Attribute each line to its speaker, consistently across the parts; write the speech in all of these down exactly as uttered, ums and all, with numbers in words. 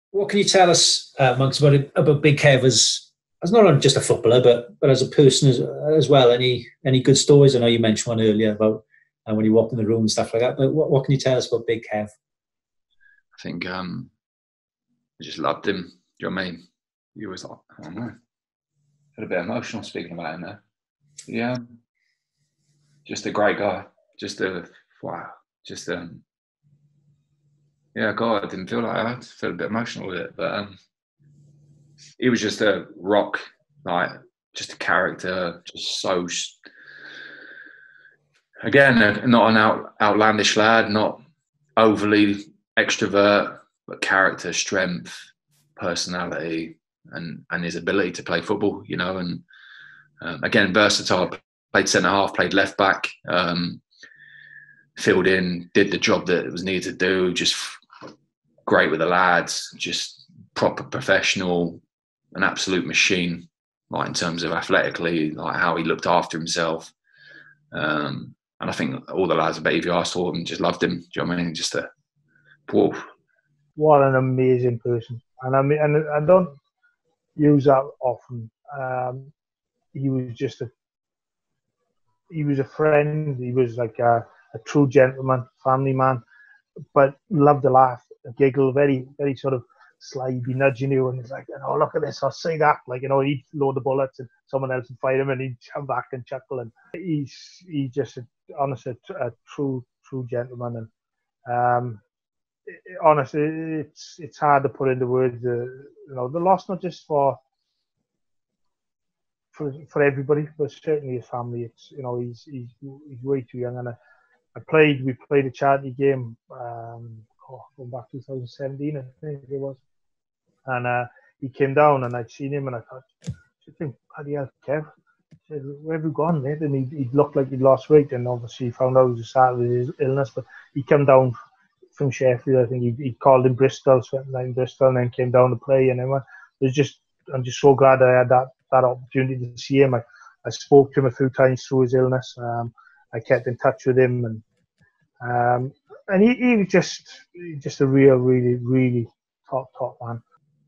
Speaker 1: What can you tell us, uh, Monks, about about Big Kev as as not only just a footballer, but but as a person as as well? Any any good stories? I know you mentioned one earlier about uh, when you walked in the room and stuff like that. But what, what can you tell us about Big Kev?
Speaker 2: I think um, I just loved him. Do you know what I mean? He was like, I don't know, feel a bit emotional speaking about him there. Yeah, just a great guy. Just a wow. Just um, yeah, God, I didn't feel like that. I felt a bit emotional with it, but um, he was just a rock, like just a character, just so. Again, not an out, outlandish lad, not overly extrovert, but character, strength, personality, and and his ability to play football. You know, and um, again, versatile. Played centre half, played left back, um, filled in, did the job that it was needed to do. Just great with the lads, just proper professional, an absolute machine. Like in terms of athletically, like how he looked after himself. Um, and I think all the lads, I bet if you asked all of them, just loved him. Do you know what I mean? Just a whoa.
Speaker 3: What an amazing person. And I mean, and I don't use that often. Um, he was just a He was a friend. He was like a, a true gentleman, family man, but loved to laugh, a giggle, very, very sort of sly. He'd be nudging you, and he's like, "Oh, look at this! I'll say that." Like, you know, he'd load the bullets, and someone else would fire him, and he'd come back and chuckle. And he's he's just, a, honestly, a, a true, true gentleman. And um, it, honestly, it's it's hard to put into words. Uh, you know, the loss not just for. For, for everybody, but certainly his family. It's you know he's he's he's way too young, and I, I played. We played a charity game um, oh, going back to twenty seventeen, I think it was, and uh, he came down, and I'd seen him, and I thought, I think, bloody hell, Kev. I said, where have you gone, mate? And he he looked like he'd lost weight, and obviously he found out it was started with his illness. But he came down from Sheffield. I think he he called in Bristol, spent the night in Bristol, and then came down to play. And then it was just, I'm just so glad I had that. that opportunity to see him. I, I spoke to him a few times through his illness. Um, I kept in touch with him, and um, and he, he was just just a real, really, really top, top man.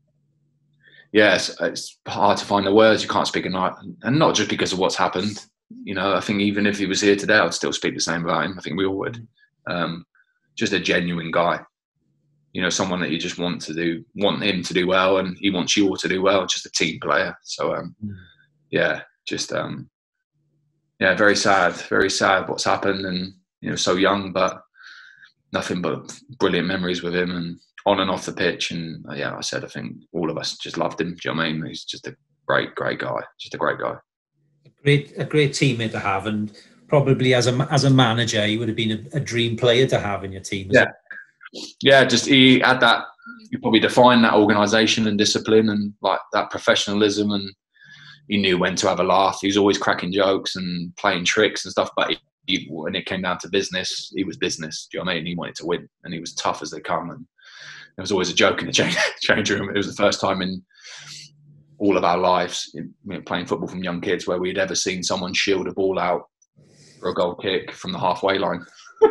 Speaker 2: Yes, yeah, it's, it's hard to find the words. You can't speak a night, and not just because of what's happened. You know, I think even if he was here today, I'd still speak the same about him. I think we all would. Um, just a genuine guy. You know, someone that you just want to do, want him to do well, and he wants you all to do well. Just a team player. So, um, yeah, just um, yeah, very sad, very sad what's happened, and you know, so young, but nothing but brilliant memories with him, and on and off the pitch. And uh, yeah, I said, I think all of us just loved him. Do you know what I mean? He's just a great, great guy. Just a great guy.
Speaker 1: Great, a great teammate to have, and probably as a as a manager, he would have been a, a dream player to have in your team.
Speaker 2: Yeah. Yeah, just he had that. You probably define that organisation and discipline and like that professionalism, and he knew when to have a laugh. He was always cracking jokes and playing tricks and stuff. But he, he, when it came down to business, he was business. Do you know what I mean? He wanted to win, and he was tough as they come. And there was always a joke in the change, change room. It was the first time in all of our lives, in, you know, playing football from young kids, where we'd ever seen someone shield a ball out for a goal kick from the halfway line.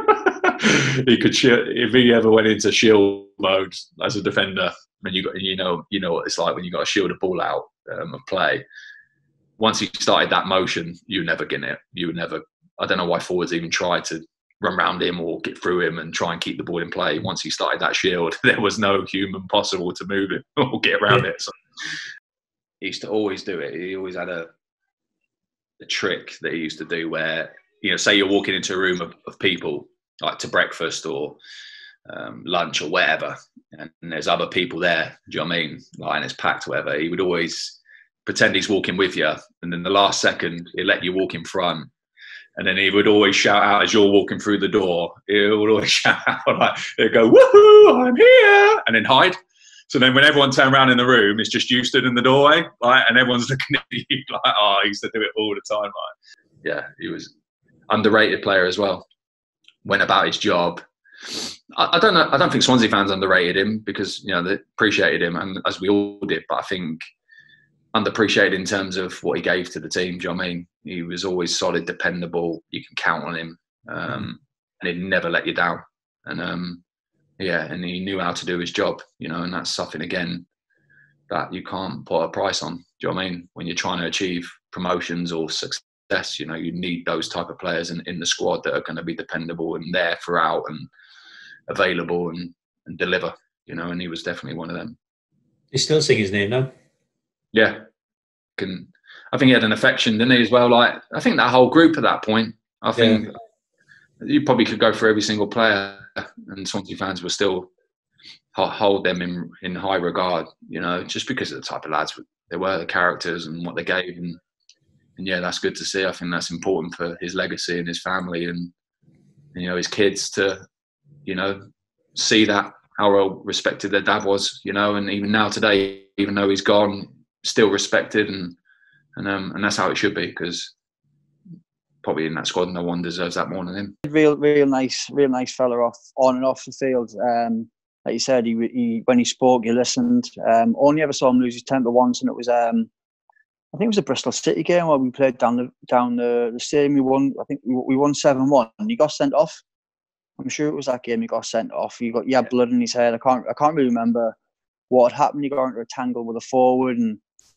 Speaker 2: He could shield, if he ever went into shield mode as a defender, and you got, you know, you know what it's like when you got to shield a ball out um, of play. Once he started that motion, you were never getting it. You would never. I don't know why forwards even tried to run around him or get through him and try and keep the ball in play. Once he started that shield, there was no human possible to move it or get around yeah. it. So he used to always do it. He always had a a trick that he used to do where, you know, say you're walking into a room of, of people, like to breakfast or um, lunch or whatever, and, and there's other people there, do you know what I mean? Like, and it's packed or whatever. He would always pretend he's walking with you, and then the last second, he'd let you walk in front. And then he would always shout out as you're walking through the door. He would always shout out, like, he'd go, "Woohoo, I'm here!" And then hide. So then when everyone turned around in the room, it's just you stood in the doorway, like, and everyone's looking at you like, oh, he used to do it all the time. Like, yeah, he was underrated player as well. Went about his job. I, I don't know. I don't think Swansea fans underrated him because, you know, they appreciated him, and as we all did. But I think underappreciated in terms of what he gave to the team. Do you know what I mean? He was always solid, dependable. You can count on him, um, and he'd never let you down. And um, yeah, and he knew how to do his job, you know, and that's something again that you can't put a price on. Do you know what I mean? When you're trying to achieve promotions or success, you know, you need those type of players in, in the squad that are going to be dependable and there throughout and available and, and deliver, you know, and he was definitely one of them.
Speaker 1: You still sing his name now?
Speaker 2: Yeah. Can, I think he had an affection, didn't he, as well? Like, I think that whole group at that point, I think yeah. you probably could go for every single player and Swansea fans would still hold them in, in high regard, you know, just because of the type of lads they were, the characters and what they gave. And, and yeah, that's good to see. I think that's important for his legacy and his family and, and you know, his kids to, you know, see that, how well respected their dad was, you know, and even now today, even though he's gone, still respected, and and um and that's how it should be, because probably in that squad no one deserves that more than him.
Speaker 4: Real, real nice, real nice fella off on and off the field. Um, like you said, he, he when he spoke, you listened. Um, only ever saw him lose his temper once, and it was um, I think it was a Bristol City game where we played down the down the, the stadium. We won. I think we, we won seven one, and he got sent off. I'm sure it was that game he got sent off. He got he had blood in his head. I can't I can't really remember what had happened. He got into a tangle with a forward and.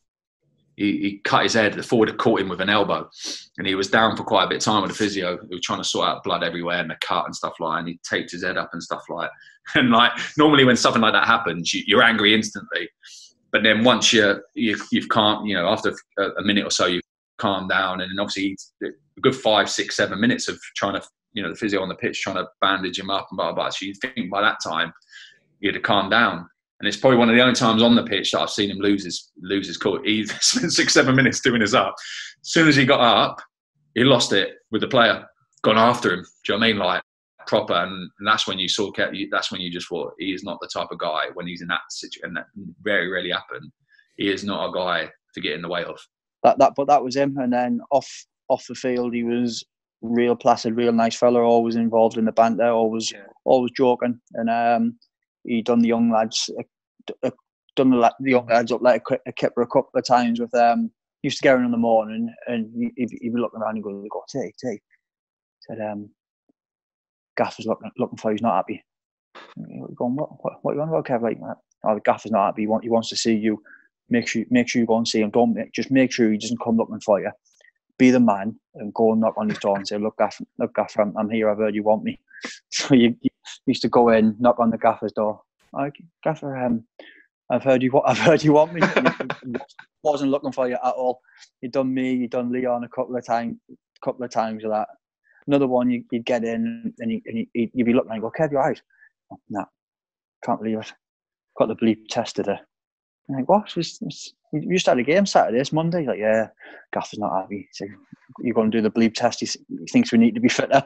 Speaker 2: He, he cut his head. The forward had caught him with an elbow, and he was down for quite a bit of time with the physio. He was trying to sort out blood everywhere and the cut and stuff like that. And he taped his head up and stuff like that. And like normally when something like that happens, you, you're angry instantly. But then once you you you've calmed, you know, after a, a minute or so, you calm down, and then obviously a good five, six, seven minutes of trying to, you know, the physio on the pitch trying to bandage him up and blah blah blah. So you think by that time he'd have calmed down. And it's probably one of the only times on the pitch that I've seen him lose his lose his cool. He spent six, seven minutes doing his up. As soon as he got up, he lost it with the player, gone after him. Do you know what I mean? Like proper, and, and that's when you saw. That's when you just thought he is not the type of guy when he's in that situation. And that very rarely happen. He is not a guy to get in the way of.
Speaker 4: That that, but that was him. And then off off the field, he was real placid, real nice fella. Always involved in the banter, always yeah. always joking, and um. He done the young lads, uh, done the, the young lads up like a, a kipper a couple of times with them. Um, used to get in in the morning and he'd, he'd be looking around and go, go, T, T. Said, um, Gaffer's looking looking for you, he's not happy. Going, what, what, what are you on about, Kev? Like, oh, the Gaffer's not happy, he, want, he wants to see you. Make sure, make sure you go and see him. Don't make, just make sure he doesn't come looking for you. Be the man and go and knock on his door and say, look, Gaffer, look, Gaffer, I'm, I'm here, I've heard you want me. So you, you used to go in, knock on the Gaffer's door. Oh, Gaffer, um, I've heard you. I've heard you want me. He wasn't looking for you at all. You'd done me. You'd done Leon a couple of times. A couple of times with that. Another one, you, you'd get in and, you, and you, you'd be looking and go, Kev, your eyes. Oh, no, can't believe it. Got the bleep test today. I'm like, what? It's, it's, you used to have a game Saturday. It's Monday. He's like, yeah, Gaffer's not happy. So you're going to do the bleep test. He, he thinks we need to be fitter.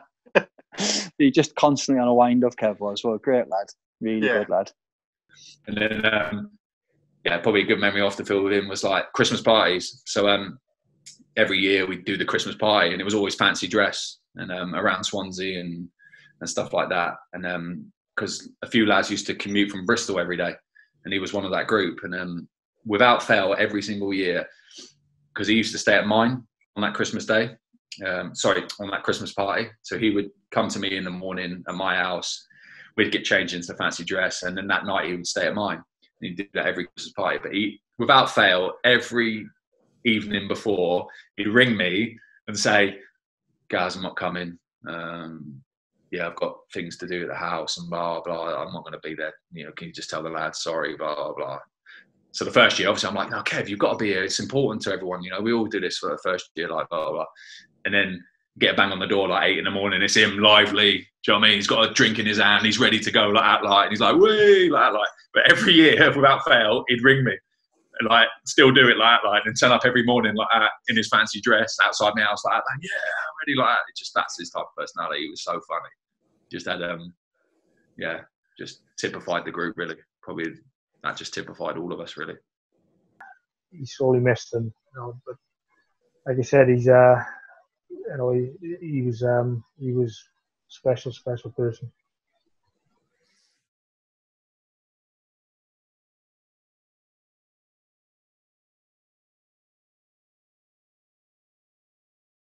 Speaker 4: He just constantly on a wind up, Kev was. Well, great lad. Really yeah. good lad.
Speaker 2: And then, um, yeah, probably a good memory off the field with him was like Christmas parties. So um, every year we'd do the Christmas party, and it was always fancy dress and um, around Swansea and and stuff like that. And because um, a few lads used to commute from Bristol every day, and he was one of that group. And um, without fail, every single year, because he used to stay at mine on that Christmas day. Um, sorry, on that Christmas party. So he would come to me in the morning at my house. We'd get changed into fancy dress, and then that night he would stay at mine. And he did that every Christmas party. But he, without fail, every evening before, he'd ring me and say, guys, I'm not coming. Um, yeah, I've got things to do at the house and blah, blah. I'm not going to be there. You know, can you just tell the lads, sorry, blah, blah, blah. So the first year, obviously, I'm like, no, Kev, you've got to be here. It's important to everyone. You know, we all do this for the first year, like, blah, blah, blah. And then get a bang on the door like eight in the morning. It's him lively. Do you know what I mean? He's got a drink in his hand. He's ready to go like that, like, and he's like, wee, like, like. But every year, without fail, he'd ring me. And like, still do it like that, like, and turn up every morning like that in his fancy dress outside my house like that. Like, yeah, I'm ready like that. It just, that's his type of personality. He was so funny. Just had, um, yeah, just typified the group really. Probably that just typified all of us really.
Speaker 3: He's sorely missed, and you know, but like I said, he's uh, you know, he, he was um, he was a special, special person.